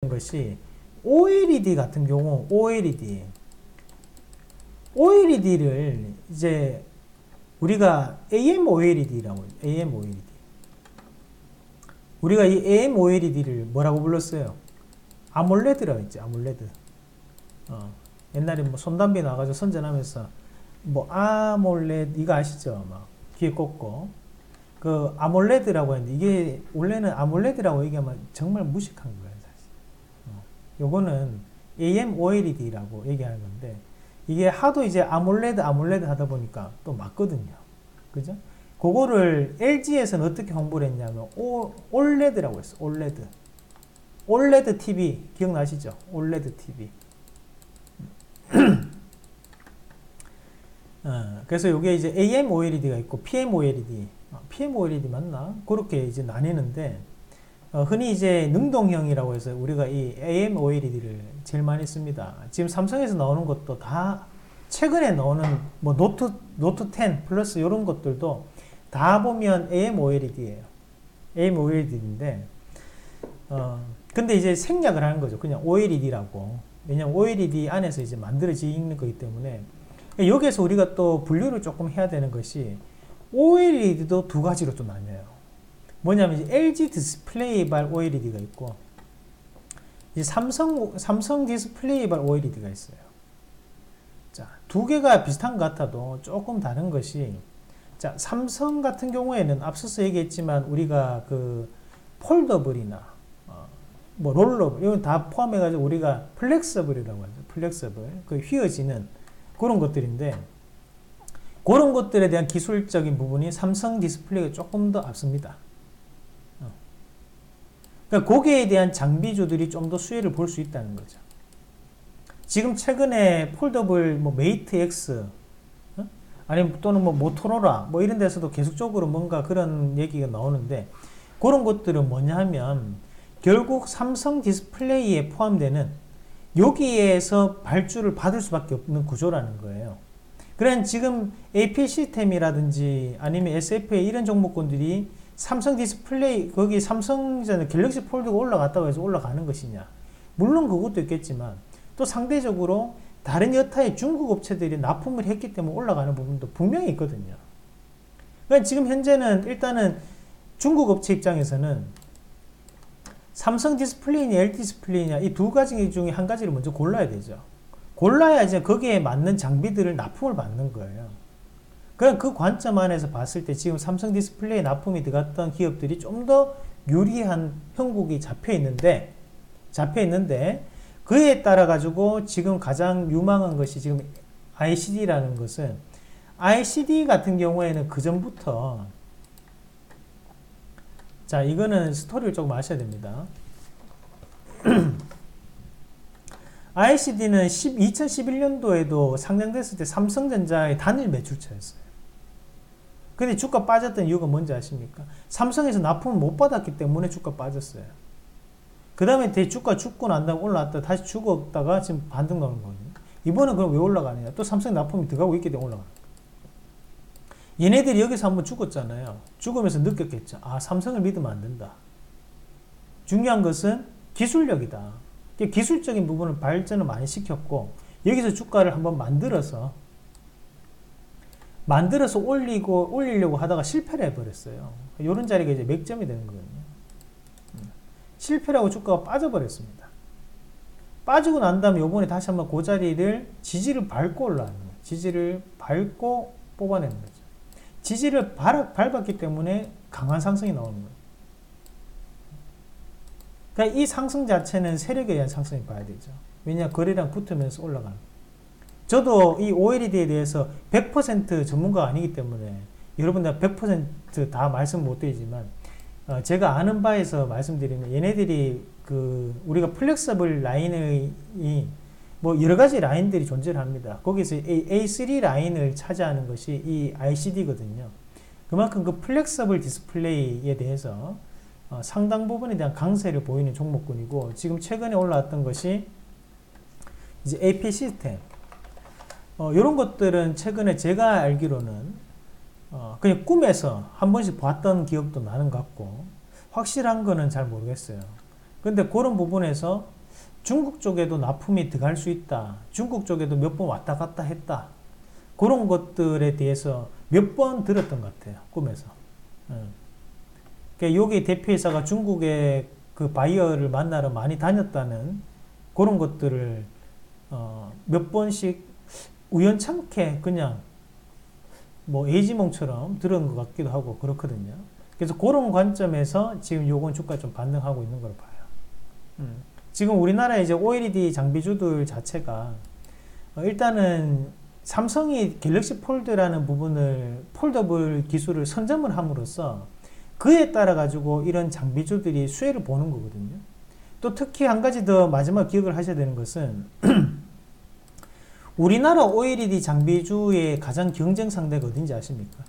것이 OLED 같은 경우 OLED를 이제 우리가 AMOLED라고 AMOLED. 우리가 이 AMOLED를 뭐라고 불렀어요? 아몰레드라고 했지. 아몰레드. 옛날에 뭐 손담비 나가지고 선전하면서 뭐 아몰레드 이거 아시죠? 막 귀에 꽂고 그 아몰레드라고 했는데 이게 원래는 아몰레드라고 얘기하면 정말 무식한 거예요, 사실. 요거는 AMOLED라고 얘기하는 건데 이게 하도 이제 아몰레드 하다 보니까 또 맞거든요. 그죠? 그거를 LG에서는 어떻게 홍보를 했냐면 OLED라고 했어. OLED TV 기억나시죠? OLED TV. 그래서 이게 이제 AMOLED가 있고 PMOLED 맞나? 그렇게 이제 나뉘는데 흔히 이제 능동형이라고 해서 우리가 이 AMOLED를 제일 많이 씁니다. 지금 삼성에서 나오는 것도 다 최근에 나오는 뭐 노트 10 플러스 이런 것들도 다 보면 AMOLED예요. AMOLED인데 근데 이제 생략을 하는 거죠. 그냥 OLED라고. 왜냐면 OLED 안에서 이제 만들어지는 거기 때문에 여기에서 우리가 또 분류를 조금 해야 되는 것이 OLED도 두 가지로 또 나뉘어요. 뭐냐면 이제 LG 디스플레이발 OLED가 있고 이제 삼성 디스플레이발 OLED가 있어요. 자, 두 개가 비슷한 것 같아도 조금 다른 것이 자, 삼성 같은 경우에는 앞서서 얘기했지만 우리가 그 폴더블이나 뭐 롤러블 이건 다 포함해가지고 우리가 플렉서블이라고 하죠. 플렉서블 그 휘어지는 그런 것들인데 그런 것들에 대한 기술적인 부분이 삼성 디스플레이가 조금 더 앞섭니다. 그러니까 거기에 대한 장비주들이 좀 더 수혜를 볼 수 있다는 거죠. 지금 최근에 폴더블 뭐 메이트 X 아니면 또는 뭐 모토로라 뭐 이런 데서도 계속적으로 뭔가 그런 얘기가 나오는데 그런 것들은 뭐냐 하면 결국 삼성 디스플레이에 포함되는 여기에서 발주를 받을 수밖에 없는 구조라는 거예요. 그러니까 지금 AP 시스템이라든지 아니면 SFA 이런 종목군들이 삼성 디스플레이 거기 삼성전자 갤럭시 폴드가 올라갔다고 해서 올라가는 것이냐, 물론 그것도 있겠지만 또 상대적으로 다른 여타의 중국 업체들이 납품을 했기 때문에 올라가는 부분도 분명히 있거든요. 그러니까 지금 현재는 일단은 중국 업체 입장에서는 삼성 디스플레이냐 LG 디스플레이냐 이 두 가지 중에 한 가지를 먼저 골라야 되죠. 골라야 이제 거기에 맞는 장비들을 납품을 받는 거예요. 그럼 그 관점 안에서 봤을 때 지금 삼성 디스플레이 납품이 들어갔던 기업들이 좀 더 유리한 형국이 잡혀 있는데 그에 따라 가지고 지금 가장 유망한 것이 지금 ICD라는 것은 ICD 같은 경우에는 그 전부터 자 이거는 스토리를 조금 아셔야 됩니다. ICD는 2011년도에도 상장됐을 때 삼성전자의 단일 매출처였어요. 근데 주가 빠졌던 이유가 뭔지 아십니까? 삼성에서 납품을 못 받았기 때문에 주가 빠졌어요. 그 다음에 주가 죽고 난 다음에 올라왔다 다시 죽었다가 지금 반등 나오는 거거든요. 이번엔 그럼 왜 올라가느냐? 또 삼성 납품이 들어가고 있기 때문에 올라가는 거예요. 얘네들이 여기서 한번 죽었잖아요. 죽으면서 느꼈겠죠. 아, 삼성을 믿으면 안 된다. 중요한 것은 기술력이다. 기술적인 부분을 발전을 많이 시켰고 여기서 주가를 한번 만들어서 올리려고 하다가 실패를 해버렸어요. 이런 자리가 이제 맥점이 되는 거거든요. 실패를 하고 주가가 빠져버렸습니다. 빠지고 난 다음에 요번에 다시 한번 그 자리를 지지를 밟고 올라가는 거예요. 지지를 밟고 뽑아내는 거죠. 지지를 밟았기 때문에 강한 상승이 나오는 거예요. 그러니까 이 상승 자체는 세력에 의한 상승이 봐야 되죠. 왜냐 거래량 붙으면서 올라가는 거예요. 저도 이 OLED에 대해서 100% 전문가가 아니기 때문에 여러분들 100% 말씀 못 드리지만 제가 아는 바에서 말씀드리면 얘네들이 우리가 플렉서블 라인의 뭐 여러 가지 라인들이 존재를 합니다. 거기서 A3 라인을 차지하는 것이 이 ICD거든요. 그만큼 그 플렉서블 디스플레이에 대해서 상당 부분에 대한 강세를 보이는 종목군이고 지금 최근에 올라왔던 것이 이제 AP 시스템. 이런 것들은 최근에 제가 알기로는 그냥 꿈에서 한 번씩 봤던 기억도 나는 것 같고 확실한 거는 잘 모르겠어요. 근데 그런 부분에서 중국 쪽에도 납품이 들어갈 수 있다. 중국 쪽에도 몇 번 왔다 갔다 했다. 그런 것들에 대해서 몇 번 들었던 것 같아요. 꿈에서. 그러니까 여기 대표이사가 중국의 그 바이어를 만나러 많이 다녔다는 그런 것들을 몇 번씩 우연찮게 그냥 뭐 예지몽처럼 들은 것 같기도 하고 그렇거든요. 그래서 그런 관점에서 지금 요건 주가 좀 반등하고 있는 걸 봐요. 지금 우리나라 이제 OLED 장비주들 자체가 일단은 삼성이 갤럭시 폴드라는 부분을 폴더블 기술을 선점을 함으로써 그에 따라 가지고 이런 장비주들이 수혜를 보는 거거든요. 또 특히 한 가지 더 마지막 기억을 하셔야 되는 것은 우리나라 OLED 장비주의 가장 경쟁 상대가 어딘지 아십니까?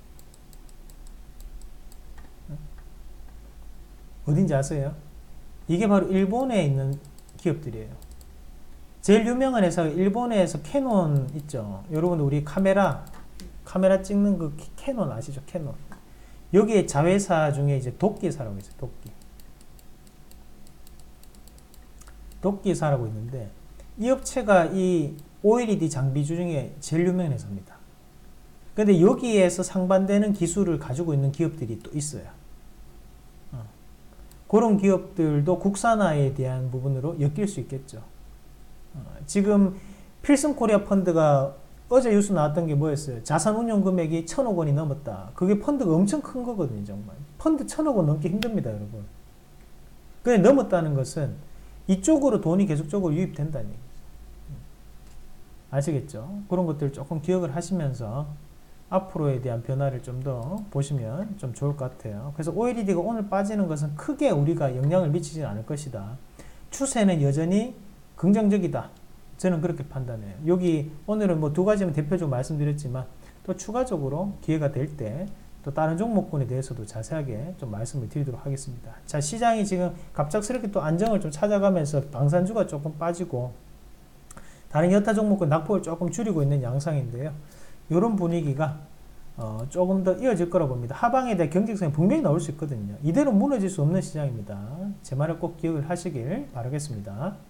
어딘지 아세요? 이게 바로 일본에 있는 기업들이에요. 제일 유명한 회사가 일본에서 캐논 있죠. 여러분 우리 카메라 찍는 그 캐논 아시죠? 캐논. 여기에 자회사 중에 이제 도끼사라고 있어요. 도끼사라고 있는데 이 업체가 이 OLED 장비주 중에 제일 유명한 회사입니다. 근데 여기에서 상반되는 기술을 가지고 있는 기업들이 또 있어요. 그런 기업들도 국산화에 대한 부분으로 엮일 수 있겠죠. 지금 필승 코리아 펀드가 어제 뉴스 나왔던 게 뭐였어요? 자산 운용 금액이 1,000억 원이 넘었다. 그게 펀드가 엄청 큰 거거든요, 정말. 펀드 1,000억 원 넘기 힘듭니다, 여러분. 근데 넘었다는 것은 이쪽으로 돈이 계속적으로 유입된다는 얘기죠. 아시겠죠? 그런 것들 조금 기억을 하시면서 앞으로에 대한 변화를 좀 더 보시면 좀 좋을 것 같아요. 그래서 OLED가 오늘 빠지는 것은 크게 우리가 영향을 미치지는 않을 것이다. 추세는 여전히 긍정적이다. 저는 그렇게 판단해요. 여기 오늘은 뭐 두 가지만 대표적으로 말씀드렸지만 또 추가적으로 기회가 될 때 또 다른 종목군에 대해서도 자세하게 좀 말씀을 드리도록 하겠습니다. 자, 시장이 지금 갑작스럽게 또 안정을 좀 찾아가면서 방산주가 조금 빠지고 다른 여타 종목은 낙폭을 조금 줄이고 있는 양상인데요. 이런 분위기가 조금 더 이어질 거라 봅니다. 하방에 대한 경직성이 분명히 나올 수 있거든요. 이대로 무너질 수 없는 시장입니다. 제 말을 꼭 기억을 하시길 바라겠습니다.